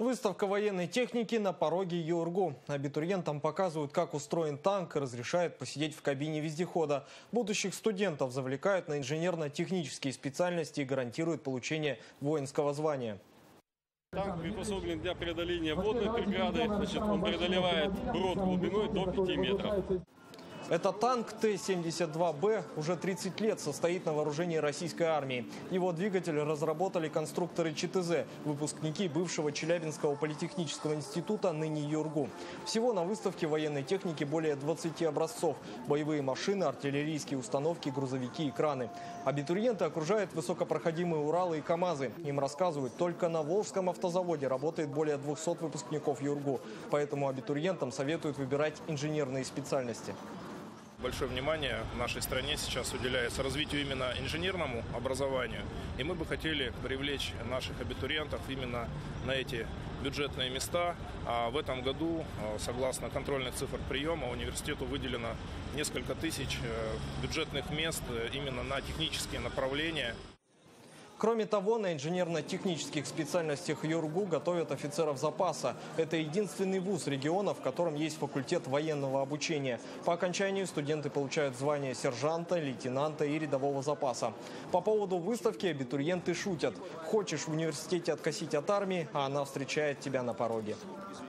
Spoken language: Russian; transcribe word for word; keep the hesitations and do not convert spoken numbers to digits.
Выставка военной техники на пороге ЮРГУ. Абитуриентам показывают, как устроен танк, и разрешают посидеть в кабине вездехода. Будущих студентов завлекают на инженерно-технические специальности и гарантируют получение воинского звания. Танк приспособлен для преодоления водной преграды. Значит, он преодолевает брод глубиной до пяти метров. Это танк Т семьдесят два Б уже тридцать лет состоит на вооружении российской армии. Его двигатель разработали конструкторы ЧТЗ, выпускники бывшего Челябинского политехнического института, ныне ЮРГУ. Всего на выставке военной техники более двадцати образцов. Боевые машины, артиллерийские установки, грузовики и краны. Абитуриенты окружают высокопроходимые Уралы и КАМАЗы. Им рассказывают, только на Волжском автозаводе работает более двухсот выпускников ЮРГУ. Поэтому абитуриентам советуют выбирать инженерные специальности. Большое внимание в нашей стране сейчас уделяется развитию именно инженерному образованию. И мы бы хотели привлечь наших абитуриентов именно на эти бюджетные места. А в этом году, согласно контрольных цифр приема, университету выделено несколько тысяч бюджетных мест именно на технические направления. Кроме того, на инженерно-технических специальностях ЮРГУ готовят офицеров запаса. Это единственный вуз региона, в котором есть факультет военного обучения. По окончанию студенты получают звание сержанта, лейтенанта и рядового запаса. По поводу выставки абитуриенты шутят. Хочешь в университете откосить от армии, а она встречает тебя на пороге.